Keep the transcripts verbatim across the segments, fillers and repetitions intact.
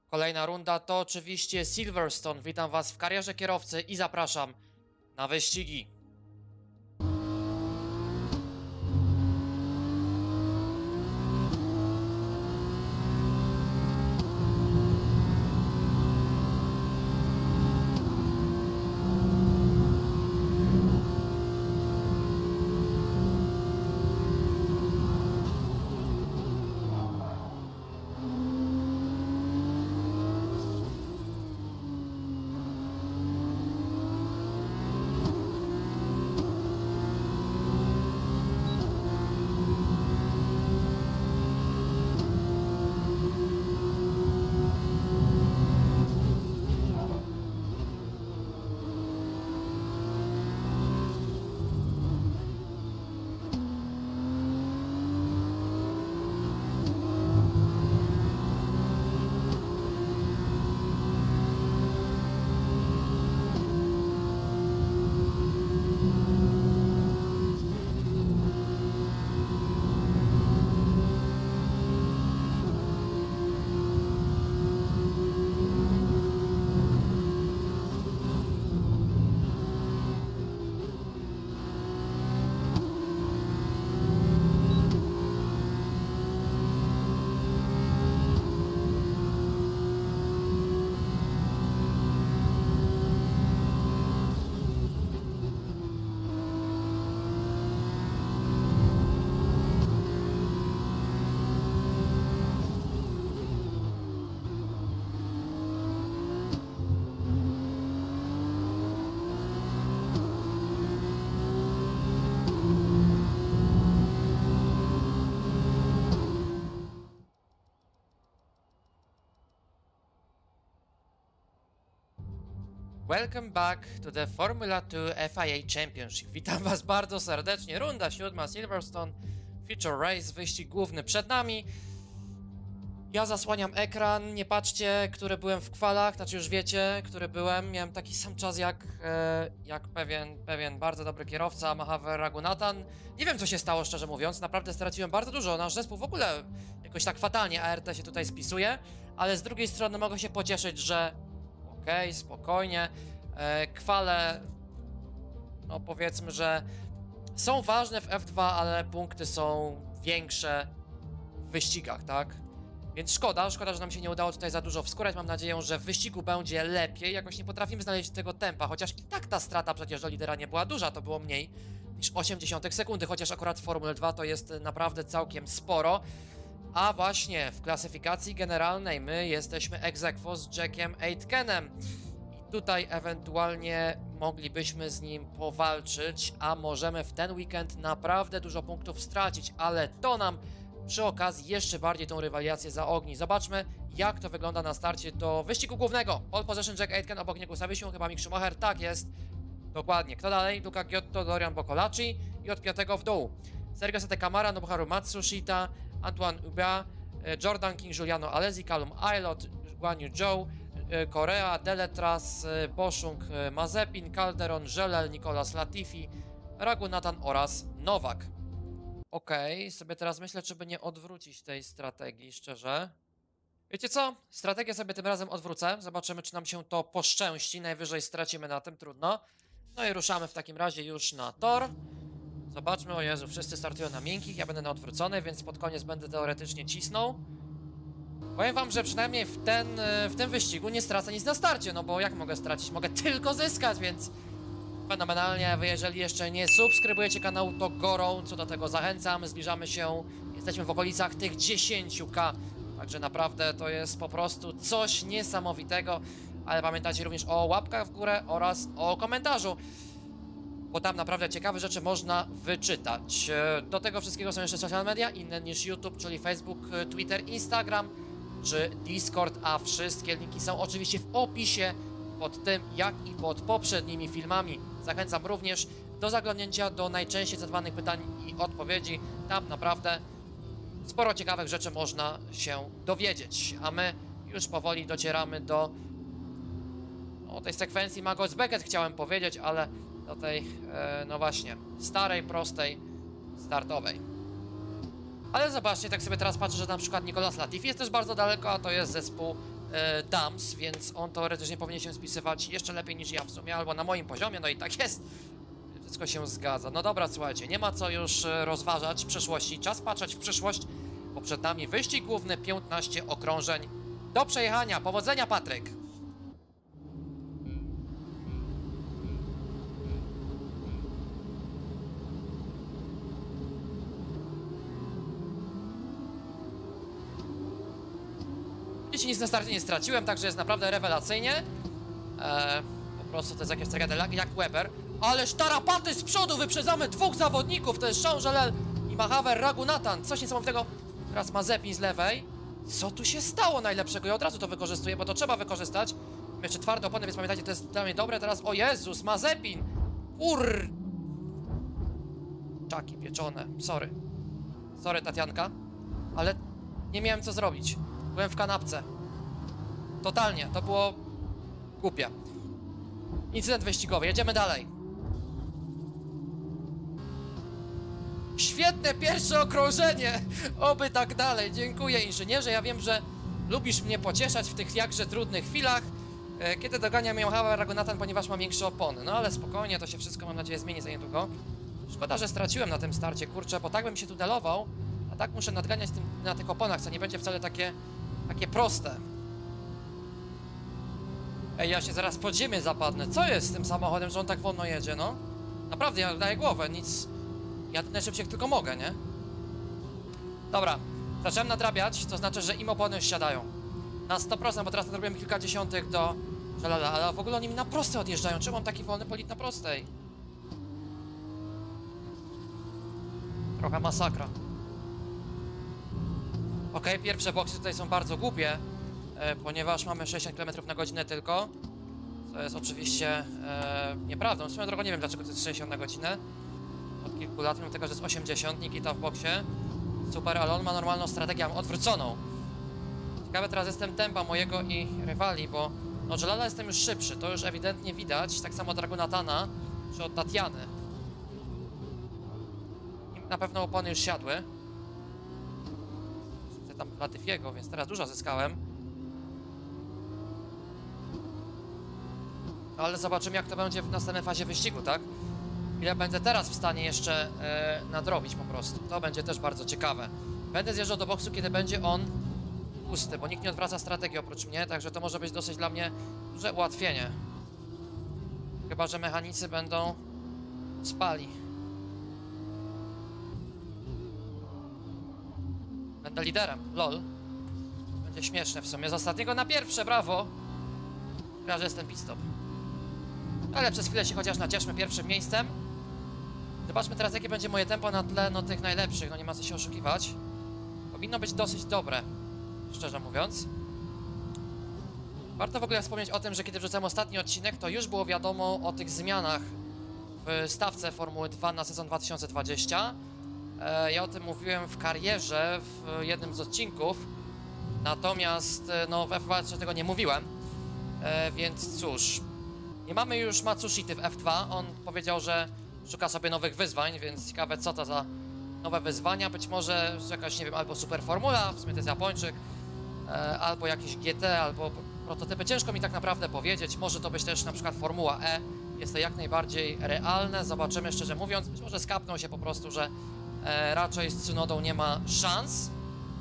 Kolejna runda to oczywiście Silverstone. Witam Was w karierze kierowcy i zapraszam na wyścigi. Welcome back to the Formula two F I A Championship. Witam Was bardzo serdecznie. Runda siódma, Silverstone Feature Race, wyścig główny przed nami. Ja zasłaniam ekran, nie patrzcie, który byłem w kwalach, znaczy już wiecie, który byłem. Miałem taki sam czas jak, e, jak pewien, pewien bardzo dobry kierowca, Mahaver Raghunathan. Nie wiem, co się stało, szczerze mówiąc, naprawdę straciłem bardzo dużo. Nasz zespół w ogóle jakoś tak fatalnie A R T się tutaj spisuje, ale z drugiej strony mogę się pocieszyć, że okej, okay, spokojnie. E, kwale, no powiedzmy, że są ważne w F dwa, ale punkty są większe w wyścigach, tak? Więc szkoda, szkoda, że nam się nie udało tutaj za dużo wskórać. Mam nadzieję, że w wyścigu będzie lepiej. Jakoś nie potrafimy znaleźć tego tempa, chociaż i tak ta strata przecież do lidera nie była duża, to było mniej niż osiem dziesiątych sekundy, chociaż akurat w Formule dwa to jest naprawdę całkiem sporo. A właśnie w klasyfikacji generalnej my jesteśmy ex aequo z Jackiem Aitkenem. I tutaj ewentualnie moglibyśmy z nim powalczyć, a możemy w ten weekend naprawdę dużo punktów stracić, ale to nam przy okazji jeszcze bardziej tą rywalizację zaogni. Zobaczmy, jak to wygląda na starcie do wyścigu głównego. Pole position Jack Aitken, obok niego Savisiu, chyba Mick Schumacher, tak jest. Dokładnie. Kto dalej? Luca Ghiotto, Dorian Boccolacci i od piątego w dół. Sergio Sette Camara, Nobuharu Matsushita, Antoine Hubert, Jordan King, Giuliano Alesi, Callum Aylot, Guan Yu Zhou, Korea, Deletras, Boszung, Mazepin, Calderon, Żelel, Nicolas Latifi, Raghunathan oraz Nowak. Okej, okay, sobie teraz myślę, czy by nie odwrócić tej strategii, szczerze. Wiecie co? Strategię sobie tym razem odwrócę. Zobaczymy, czy nam się to poszczęści. Najwyżej stracimy na tym, trudno. No i ruszamy w takim razie już na tor. Zobaczmy, o Jezu, wszyscy startują na miękkich, ja będę na odwrócony, więc pod koniec będę teoretycznie cisnął. Powiem wam, że przynajmniej w, ten, w tym wyścigu nie stracę nic na starcie, no bo jak mogę stracić? Mogę tylko zyskać, więc fenomenalnie. Wy jeżeli jeszcze nie subskrybujecie kanału, to gorąco do tego zachęcam. Zbliżamy się, jesteśmy w okolicach tych dziesięciu ka, także naprawdę to jest po prostu coś niesamowitego. Ale pamiętajcie również o łapkach w górę oraz o komentarzu, bo tam naprawdę ciekawe rzeczy można wyczytać. Do tego wszystkiego są jeszcze social media inne niż YouTube, czyli Facebook, Twitter, Instagram czy Discord, a wszystkie linki są oczywiście w opisie pod tym, jak i pod poprzednimi filmami. Zachęcam również do zaglądnięcia do najczęściej zadawanych pytań i odpowiedzi. Tam naprawdę sporo ciekawych rzeczy można się dowiedzieć. A my już powoli docieramy do no, tej sekwencji Magos Beckett, chciałem powiedzieć, ale do tej, e, no właśnie, starej, prostej, startowej. Ale zobaczcie, tak sobie teraz patrzę, że na przykład Nicolas Latifi jest też bardzo daleko, a to jest zespół e, Dams, więc on teoretycznie powinien się spisywać jeszcze lepiej niż ja w sumie, albo na moim poziomie, no i tak jest. Wszystko się zgadza. No dobra, słuchajcie, nie ma co już rozważać w przyszłości, czas patrzeć w przyszłość, bo przed nami wyścig główny, piętnaście okrążeń do przejechania. Powodzenia, Patryk! Wiecie, nic na starcie nie straciłem, także jest naprawdę rewelacyjnie. Eee, po prostu to jest jakieś tragedia, jak Weber. Ależ tarapaty z przodu, wyprzedzamy dwóch zawodników, to jest Jean Jalel i Mahaver Raghunathan. Coś niesamowitego. Teraz Mazepin z lewej. Co tu się stało najlepszego? Ja od razu to wykorzystuję, bo to trzeba wykorzystać. Mam jeszcze twarde opony, więc pamiętajcie, to jest dla mnie dobre. Teraz, o Jezus, Mazepin! Ur... Czaki pieczone, sorry. Sorry, Tatianka. Ale nie miałem co zrobić. Byłem w kanapce. Totalnie, to było głupie. Incydent wyścigowy, jedziemy dalej. Świetne pierwsze okrążenie! Oby tak dalej. Dziękuję, inżynierze. Ja wiem, że lubisz mnie pocieszać w tych jakże trudnych chwilach, kiedy dogania mnie Mahaver Raghunathan, ponieważ ma większe opony. No ale spokojnie, to się wszystko, mam nadzieję, zmieni za niedługo. Szkoda, że straciłem na tym starcie, kurczę, bo tak bym się tu delował, a tak muszę nadganiać tym, na tych oponach, co nie będzie wcale takie, takie proste. Ej, ja się zaraz pod ziemię zapadnę. Co jest z tym samochodem, że on tak wolno jedzie, no? Naprawdę, ja daję głowę, nic... Jadę najszybciej jak tylko mogę, nie? Dobra, zacząłem nadrabiać, to znaczy, że im opony już siadają. Na sto procent, bo teraz nadrobiłem kilka dziesiątych do Jalala, ale w ogóle oni mi na prostej odjeżdżają. Czemu mam taki wolny polit na prostej? Trochę masakra. Okej, okay, pierwsze boksy tutaj są bardzo głupie, e, ponieważ mamy sześćdziesiąt kilometrów na godzinę tylko. Co jest oczywiście e, nieprawdą. Swoją drogą nie wiem, dlaczego to jest sześćdziesiąt na godzinę. Od kilku lat, mimo tego, że jest osiemdziesiąt, Nikita w boksie. Super, ale on ma normalną strategię, mam odwróconą. Ciekawe teraz jestem tempa mojego i rywali, bo no Jalala jestem już szybszy, to już ewidentnie widać, tak samo od Raghunathana, czy od Tatiany. I na pewno opony już siadły. Chcę tam Latifiego, więc teraz dużo zyskałem. No, ale zobaczymy, jak to będzie w następnej fazie wyścigu, tak? Ile będę teraz w stanie jeszcze e, nadrobić po prostu. To będzie też bardzo ciekawe. Będę zjeżdżał do boksu, kiedy będzie on pusty, bo nikt nie odwraca strategii oprócz mnie, także to może być dosyć dla mnie duże ułatwienie. Chyba że mechanicy będą spali. Będę liderem, lol. Będzie śmieszne w sumie. Z ostatniego na pierwsze, brawo! Chyba, że jest ten pit stop. Ale przez chwilę się chociaż nacieszmy pierwszym miejscem. Zobaczmy teraz, jakie będzie moje tempo na tle no, tych najlepszych. No nie ma co się oszukiwać. Powinno być dosyć dobre, szczerze mówiąc. Warto w ogóle wspomnieć o tym, że kiedy wrzucałem ostatni odcinek, to już było wiadomo o tych zmianach w stawce Formuły dwa na sezon dwa tysiące dwudziesty. E, ja o tym mówiłem w karierze w jednym z odcinków. Natomiast no, w F dwa tego nie mówiłem. E, więc cóż, nie mamy już Matsushity w F dwa. On powiedział, że szuka sobie nowych wyzwań, więc ciekawe, co to za nowe wyzwania. Być może jakaś, nie wiem, albo Super Formula, w sumie to jest Japończyk, e, albo jakiś G T, albo prototypy. Ciężko mi tak naprawdę powiedzieć. Może to być też na przykład Formuła E. Jest to jak najbardziej realne. Zobaczymy, szczerze mówiąc. Być może skapną się po prostu, że e, raczej z Tsunodą nie ma szans.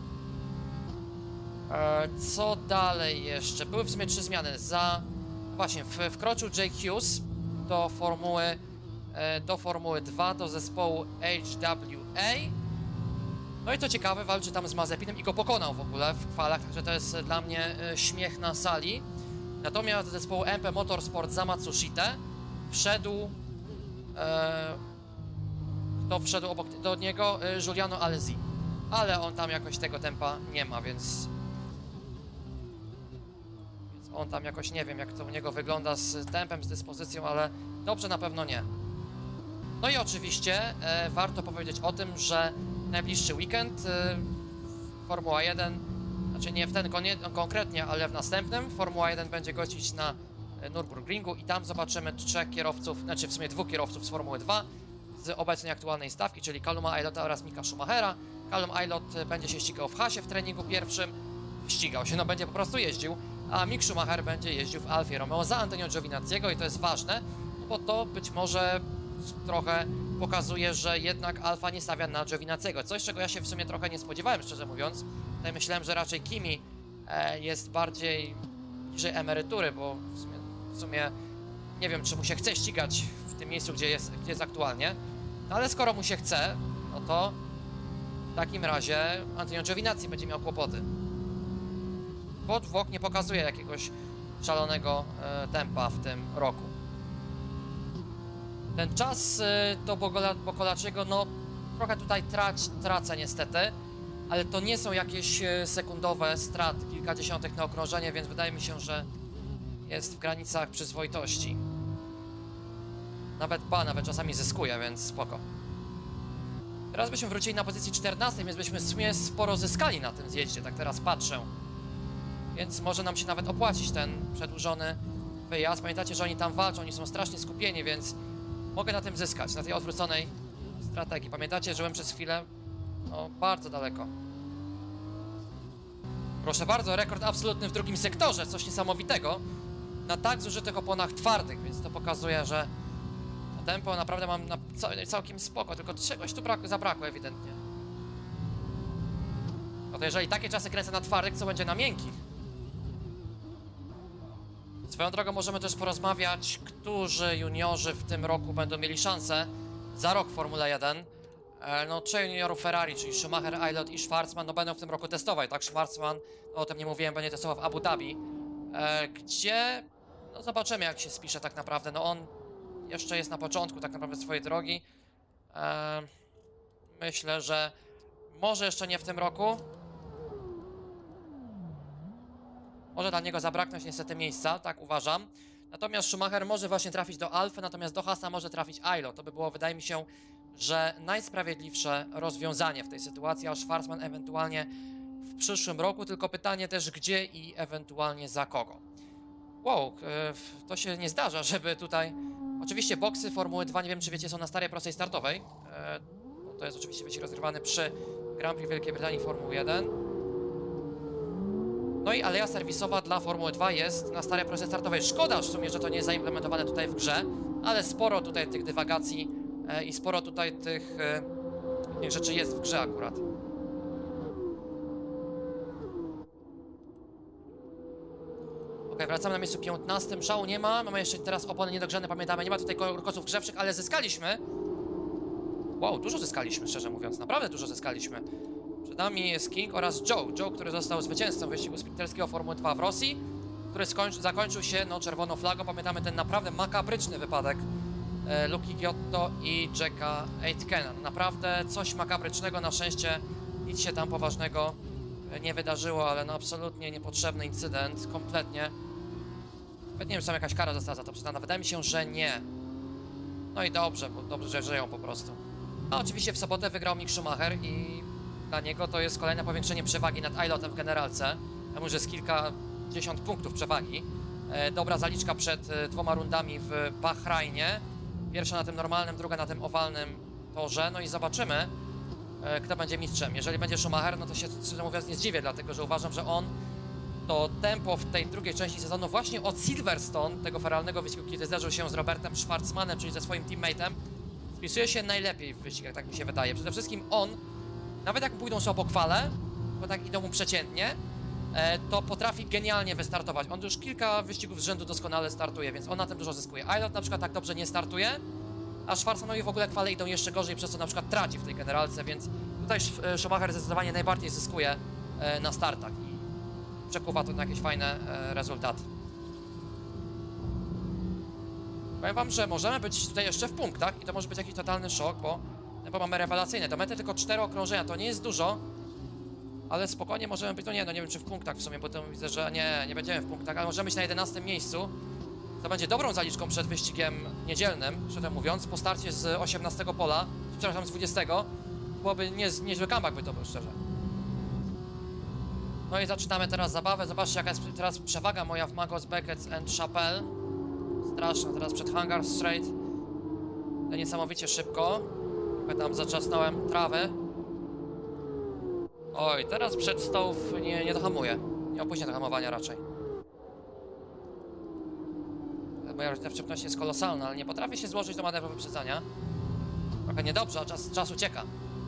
E, co dalej jeszcze? Były w sumie trzy zmiany. Za... Właśnie, w, wkroczył Jake Hughes do Formuły e, do Formuły dwa, do zespołu H W A. No i co ciekawe, walczy tam z Mazepinem i go pokonał w ogóle w kwalach, także to jest dla mnie e, śmiech na sali. Natomiast do zespołu M P Motorsport za Matsushitę wszedł e, kto wszedł obok do niego? E, Giuliano Alesi. Ale on tam jakoś tego tempa nie ma, więc on tam jakoś, nie wiem, jak to u niego wygląda z tempem, z dyspozycją, ale dobrze na pewno nie. No i oczywiście e, warto powiedzieć o tym, że najbliższy weekend e, Formuła jeden, znaczy nie w ten konkretnie, ale w następnym, Formuła jeden będzie gościć na Nürburgringu i tam zobaczymy trzech kierowców, znaczy w sumie dwóch kierowców z Formuły dwa z obecnej aktualnej stawki, czyli Calluma Aylota oraz Micka Schumachera. Callum Aylot będzie się ścigał w Hasie w treningu pierwszym, ścigał się, no będzie po prostu jeździł, a Mick Schumacher będzie jeździł w Alfie Romeo za Antonio Giovinazziego i to jest ważne, bo to być może trochę pokazuje, że jednak Alfa nie stawia na Giovinazziego, coś czego ja się w sumie trochę nie spodziewałem, szczerze mówiąc. Tutaj myślałem, że raczej Kimi e, jest bardziej bliżej emerytury, bo w sumie, w sumie nie wiem, czy mu się chce ścigać w tym miejscu, gdzie jest, gdzie jest aktualnie, no ale skoro mu się chce, no to w takim razie Antonio Giovinazzi będzie miał kłopoty. Bo Włoch nie pokazuje jakiegoś szalonego e, tempa w tym roku. Ten czas e, do Bogola, Bokolaczego, no trochę tutaj trać, tracę niestety, ale to nie są jakieś e, sekundowe straty, kilkadziesiątek na okrążenie, więc wydaje mi się, że jest w granicach przyzwoitości. Nawet ba, nawet czasami zyskuje, więc spoko. Teraz byśmy wrócili na pozycji czternastej, więc byśmy w sumie sporo zyskali na tym zjeździe, tak teraz patrzę. Więc może nam się nawet opłacić ten przedłużony wyjazd. Pamiętacie, że oni tam walczą, oni są strasznie skupieni, więc mogę na tym zyskać, na tej odwróconej strategii. Pamiętacie, że byłem przez chwilę no, bardzo daleko. Proszę bardzo, rekord absolutny w drugim sektorze, coś niesamowitego. Na tak zużytych oponach twardych, więc to pokazuje, że to tempo naprawdę mam na całkiem spoko, tylko czegoś tu brak zabrakło ewidentnie. No to jeżeli takie czasy kręcę na twardych, co będzie na miękkich? Swoją drogą możemy też porozmawiać, którzy juniorzy w tym roku będą mieli szansę za rok w Formule jeden. E, no, trzech juniorów Ferrari, czyli Schumacher, Aylot i Schwarzman, no będą w tym roku testować, tak? Schwarzman, no, o tym nie mówiłem, będzie testował w Abu Dhabi, e, gdzie, no zobaczymy jak się spisze tak naprawdę, no on jeszcze jest na początku tak naprawdę swojej drogi. E, myślę, że może jeszcze nie w tym roku. Może dla niego zabraknąć niestety miejsca, tak uważam. Natomiast Schumacher może właśnie trafić do Alfy, natomiast do Haasa może trafić Aylot. To by było, wydaje mi się, że najsprawiedliwsze rozwiązanie w tej sytuacji, a Schwarzman ewentualnie w przyszłym roku. Tylko pytanie też gdzie i ewentualnie za kogo. Wow, to się nie zdarza, żeby tutaj... Oczywiście boksy Formuły dwa, nie wiem czy wiecie, są na starej prostej startowej. To jest oczywiście wyścig rozgrywany przy Grand Prix Wielkiej Brytanii Formuły jeden. No i aleja serwisowa dla Formuły dwa jest na starej prostej startowej. Szkoda w sumie, że to nie jest zaimplementowane tutaj w grze, ale sporo tutaj tych dywagacji e, i sporo tutaj tych e, rzeczy jest w grze akurat. Ok, wracamy na miejscu piętnastym. Szału nie ma, mamy jeszcze teraz opony niedogrzane, pamiętamy, nie ma tutaj korkosów grzewczych, ale zyskaliśmy. Wow, dużo zyskaliśmy, szczerze mówiąc, naprawdę dużo zyskaliśmy. Przed nami jest King oraz Joe. Joe, który został zwycięzcą wyścigu sprinterskiego Formuły dwa w Rosji, który skończy, zakończył się no, czerwoną flagą. Pamiętamy ten naprawdę makabryczny wypadek e, Luki Giotto i Jacka Aitkena. Naprawdę coś makabrycznego, na szczęście nic się tam poważnego nie wydarzyło, ale no absolutnie niepotrzebny incydent, kompletnie. Nawet nie wiem, czy tam jakaś kara została za to przyznana. Wydaje mi się, że nie. No i dobrze, bo dobrze, że żyją po prostu. A oczywiście w sobotę wygrał Mick Schumacher i dla niego to jest kolejne powiększenie przewagi nad Aylotem w generalce. Tam już jest kilkadziesiąt punktów przewagi. E, dobra zaliczka przed e, dwoma rundami w Bahrajnie. Pierwsza na tym normalnym, druga na tym owalnym torze. No i zobaczymy, e, kto będzie mistrzem. Jeżeli będzie Schumacher, no to się, szczerze mówiąc, nie zdziwię, dlatego że uważam, że on to tempo w tej drugiej części sezonu właśnie od Silverstone, tego feralnego wyścigu, kiedy zderzył się z Robertem Schwarzmanem, czyli ze swoim teammate'em, spisuje się najlepiej w wyścigach, tak mi się wydaje. Przede wszystkim on, nawet jak pójdą sobie pochwale, bo tak idą mu przeciętnie, e, to potrafi genialnie wystartować. On już kilka wyścigów z rzędu doskonale startuje, więc on na tym dużo zyskuje. Aylot na przykład tak dobrze nie startuje, a Schwarzmanowi w ogóle kwale idą jeszcze gorzej, przez co na przykład traci w tej generalce, więc tutaj Schumacher zdecydowanie najbardziej zyskuje e, na startach i przekuwa to na jakieś fajne e, rezultaty. Powiem wam, że możemy być tutaj jeszcze w punktach i to może być jakiś totalny szok, bo tempo mamy rewelacyjne. Do mety tylko cztery okrążenia, to nie jest dużo, ale spokojnie możemy być, no nie, no nie wiem czy w punktach w sumie, bo to widzę, że nie, nie będziemy w punktach, ale możemy być na jedenastym miejscu. To będzie dobrą zaliczką przed wyścigiem niedzielnym, szczerze mówiąc, po starcie z osiemnastego pola, przepraszam, z dwudziestego. Byłoby nie, niezły comeback by to był, szczerze. No i zaczynamy teraz zabawę. Zobaczcie, jaka jest teraz przewaga moja w Magos, Beckett and Chapelle. Straszna, teraz przed Hangar Straight. To niesamowicie szybko. Tam zatrzasnąłem trawę. Oj, teraz przed stołów nie, nie dohamuję. Nie opóźnię to hamowania raczej. Moja różnica w szybkości jest kolosalna, ale nie potrafię się złożyć do manewru wyprzedzania. Trochę niedobrze, a czas, czas ucieka.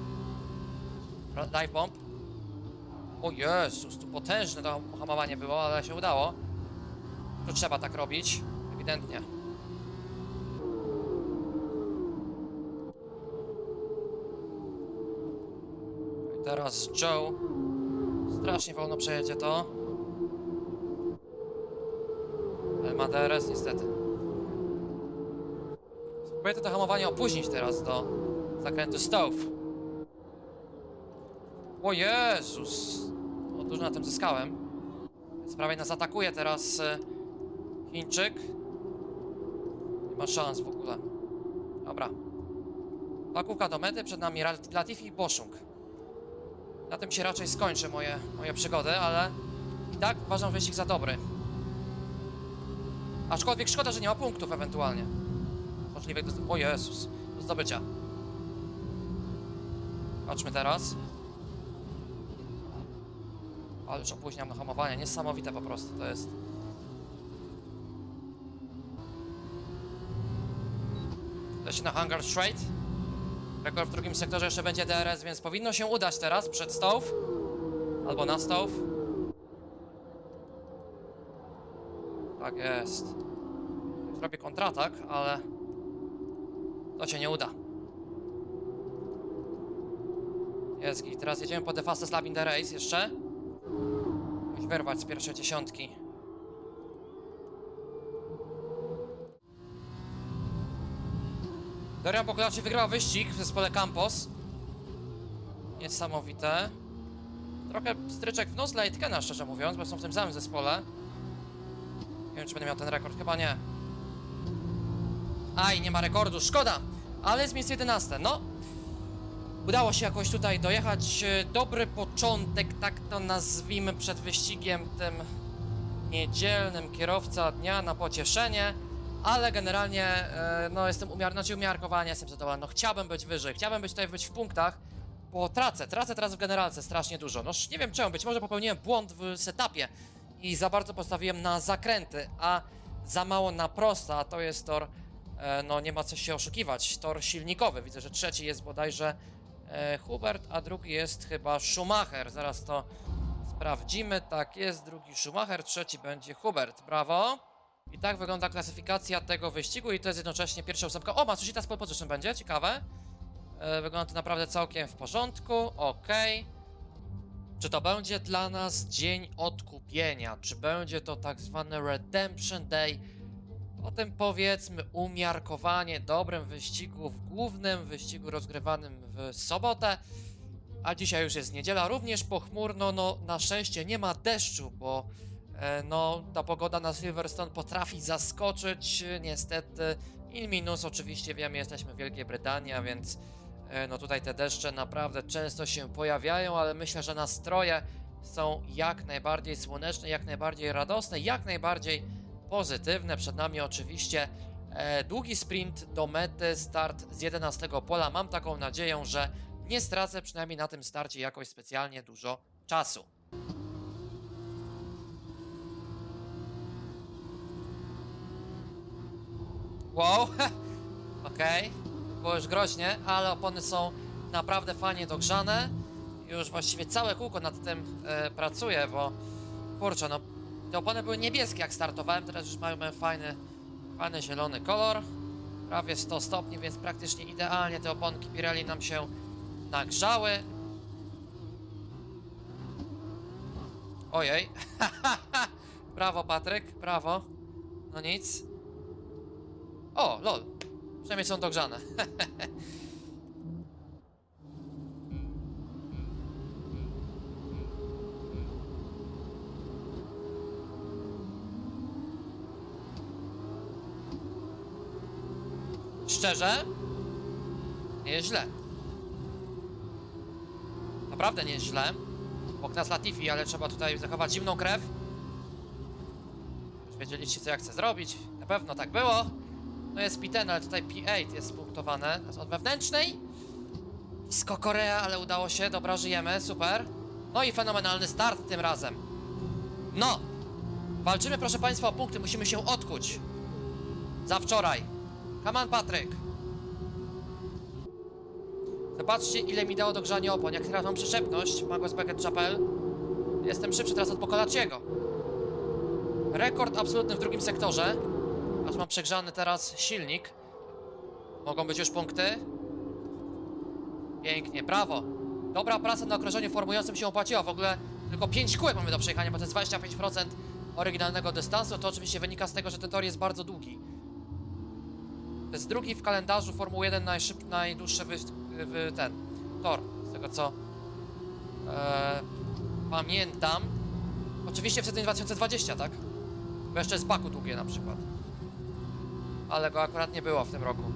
Dive bomb. O Jezus, tu potężne to hamowanie było, ale się udało. Tu trzeba tak robić, ewidentnie. I teraz Joe. Strasznie wolno przejedzie to. Ale ma D R S niestety. Spróbuję to hamowanie opóźnić teraz do zakrętu Stowe. O Jezus! O, dużo na tym zyskałem. Więc prawie nas atakuje teraz e, Chińczyk. Nie ma szans w ogóle. Dobra. Pakówka do mety, przed nami Latifi i Boszung. Na tym się raczej skończy moje, moje przygody, ale i tak uważam wyścig za dobry. Aczkolwiek szkoda, że nie ma punktów ewentualnie. Możliwych do... O Jezus, do zdobycia. Patrzmy teraz. Ale już opóźniam na hamowanie, niesamowite po prostu to jest. Leci na Hangar Straight. Rekord w drugim sektorze jeszcze będzie D R S, więc powinno się udać teraz przed Stowe. Albo na Stowe. Tak jest. Zrobię kontratak, ale to się nie uda. Jest i teraz jedziemy po The Fastest Lap in the Race jeszcze. Musi wyrwać z pierwszej dziesiątki. Dorian Poklacz wygrał wyścig w zespole Campos. Niesamowite. Trochę stryczek w nos dla Aitkena, szczerze mówiąc, bo są w tym samym zespole. Nie wiem, czy będę miał ten rekord, chyba nie. Aj, nie ma rekordu, szkoda! Ale jest miejsce jedenaste, no. Udało się jakoś tutaj dojechać. Dobry początek, tak to nazwijmy, przed wyścigiem tym niedzielnym. Kierowca dnia na pocieszenie. Ale generalnie, e, no jestem umiar znaczy umiarkowanie, jestem zadowolony. No chciałbym być wyżej, chciałbym być tutaj być w punktach. Bo tracę, tracę teraz w generalce strasznie dużo. No nie wiem czemu, być może popełniłem błąd w setupie i za bardzo postawiłem na zakręty, a za mało na prosta, a to jest tor, e, no nie ma co się oszukiwać, tor silnikowy. Widzę, że trzeci jest bodajże e, Hubert, a drugi jest chyba Schumacher. Zaraz to sprawdzimy, tak jest, drugi Schumacher, trzeci będzie Hubert, brawo. I tak wygląda klasyfikacja tego wyścigu i to jest jednocześnie pierwsza ósemka. O, Matsushita z pole position będzie, ciekawe. E, wygląda to naprawdę całkiem w porządku, okej. Okay. Czy to będzie dla nas dzień odkupienia? Czy będzie to tak zwany Redemption Day? Potem powiedzmy umiarkowanie dobrym wyścigu w głównym wyścigu rozgrywanym w sobotę. A dzisiaj już jest niedziela, również pochmurno, no na szczęście nie ma deszczu, bo e, no ta pogoda na Silverstone potrafi zaskoczyć, niestety. In minus oczywiście wiemy, jesteśmy w Wielkiej Brytanii, a więc e, no tutaj te deszcze naprawdę często się pojawiają, ale myślę, że nastroje są jak najbardziej słoneczne, jak najbardziej radosne, jak najbardziej pozytywne. Przed nami oczywiście e, długi sprint do mety, start z jedenastego pola. Mam taką nadzieję, że nie stracę przynajmniej na tym starcie jakoś specjalnie dużo czasu. Wow, okej, okay. Było już groźnie, ale opony są naprawdę fajnie dogrzane. Już właściwie całe kółko nad tym e, pracuję, bo kurczę, no te opony były niebieskie jak startowałem, teraz już mamy fajny, fajny zielony kolor. Prawie sto stopni, więc praktycznie idealnie te oponki Pirelli nam się nagrzały. Ojej. Brawo, Patryk, brawo. No nic. O, lol. Przynajmniej są dogrzane. Szczerze? Nie jest źle. Naprawdę nie jest źle. Obok nas Latifi, ale trzeba tutaj zachować zimną krew. Już wiedzieliście, co ja chcę zrobić. Na pewno tak było. No jest P dziesięć, ale tutaj P osiem jest punktowane. To jest od wewnętrznej. Blisko Korea, ale udało się. Dobra, żyjemy. Super. No i fenomenalny start tym razem. No! Walczymy, proszę państwa, o punkty, musimy się odkuć. Za wczoraj. Come on, Patryk. Zobaczcie, ile mi dało do grzania opon. Jak teraz mam przyczepność, Magos Beckett Chapel, jestem szybszy teraz od Pocolaciego. Rekord absolutny w drugim sektorze. Aż mam przegrzany teraz silnik. Mogą być już punkty. Pięknie, brawo. Dobra praca na okrążeniu formującym się opłaciła. W ogóle tylko pięć kółek mamy do przejechania, bo to jest dwadzieścia pięć procent oryginalnego dystansu. To oczywiście wynika z tego, że ten tor jest bardzo długi. To jest drugi w kalendarzu Formuły jeden najszyb... najdłuższy wy... Wy... ten tor, z tego co e... pamiętam. Oczywiście w sezonie dwa tysiące dwudziestym, tak? Bo jeszcze jest Baku długie na przykład. Ale go akurat nie było w tym roku.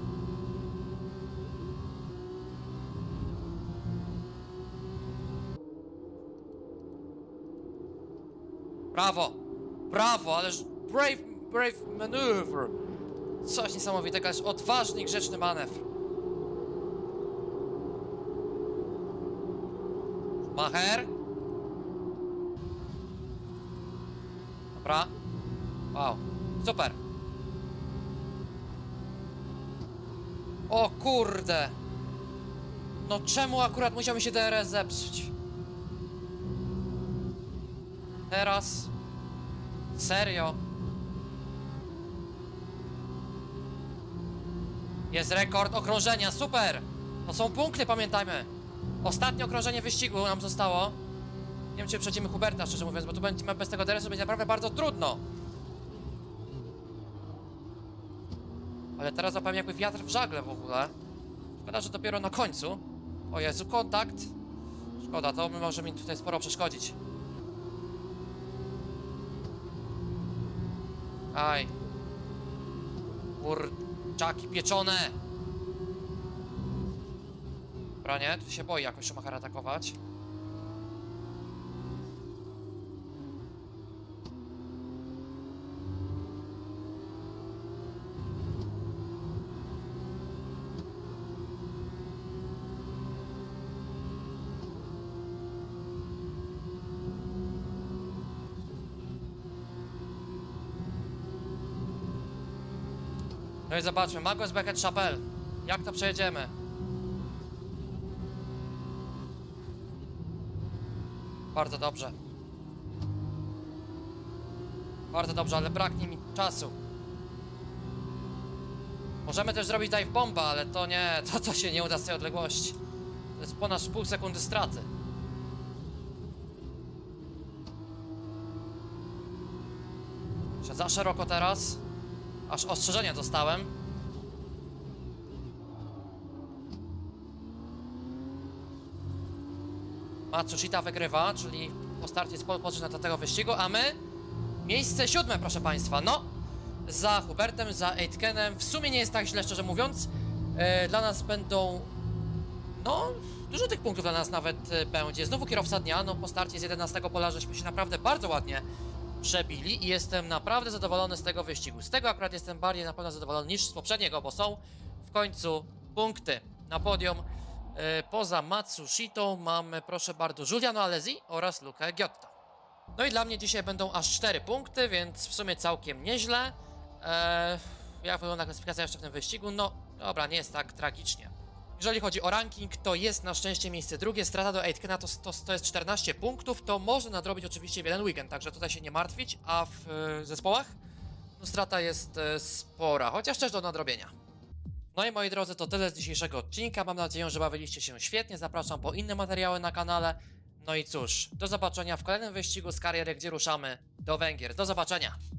Brawo! Brawo, ależ brave, brave maneuver! Coś niesamowitego, ależ odważny i grzeczny manewr. Macher. Dobra. Wow, super. O kurde. No czemu akurat musiał mi się D R S zepsuć? Teraz? Serio? Jest rekord okrążenia, super! To są punkty, pamiętajmy. Ostatnie okrążenie wyścigu nam zostało. Nie wiem, czy przejdziemy Huberta, szczerze mówiąc, bo tu będziemy bez tego D R S-u będzie naprawdę bardzo trudno. Ale teraz złapałem jakby wiatr w żagle w ogóle. Szkoda, że dopiero na końcu. O Jezu, kontakt. Szkoda, to może mi tutaj sporo przeszkodzić. Aj. Kurczaki pieczone. Dobra, nie? Tu się boi jakoś Schumacher atakować. No i zobaczmy, Magos Beckett Chapel. Jak to przejedziemy? Bardzo dobrze. Bardzo dobrze, ale braknie mi czasu. Możemy też zrobić dive bomba, ale to nie, to, to się nie uda z tej odległości. To jest ponad pół sekundy straty. Jeszcze za szeroko teraz. Aż ostrzeżenia dostałem. Matsushita wygrywa, czyli po starcie jest pole position do tego wyścigu, a my miejsce siódme, proszę państwa. No, za Hubertem, za Aitkenem. W sumie nie jest tak źle, szczerze mówiąc. Yy, dla nas będą... No, dużo tych punktów dla nas nawet yy, będzie. Znowu kierowca dnia, no po starcie z jedenastego pola żeśmy się naprawdę bardzo ładnie przebili i jestem naprawdę zadowolony z tego wyścigu. Z tego akurat jestem bardziej na pewno zadowolony niż z poprzedniego, bo są w końcu punkty na podium. Yy, poza Matsushitą mamy, proszę bardzo, Giuliano Alesi oraz Luca Ghiotto. No i dla mnie dzisiaj będą aż cztery punkty, więc w sumie całkiem nieźle. Eee, jak wygląda klasyfikacja jeszcze w tym wyścigu? No dobra, nie jest tak tragicznie. Jeżeli chodzi o ranking, to jest na szczęście miejsce drugie. Strata do Aitkena to, to, to jest czternaście punktów. To może nadrobić oczywiście w jeden weekend, także tutaj się nie martwić. A w y, zespołach? No strata jest y, spora, chociaż też do nadrobienia. No i moi drodzy, to tyle z dzisiejszego odcinka. Mam nadzieję, że bawiliście się świetnie. Zapraszam po inne materiały na kanale. No i cóż, do zobaczenia w kolejnym wyścigu z kariery, gdzie ruszamy do Węgier. Do zobaczenia!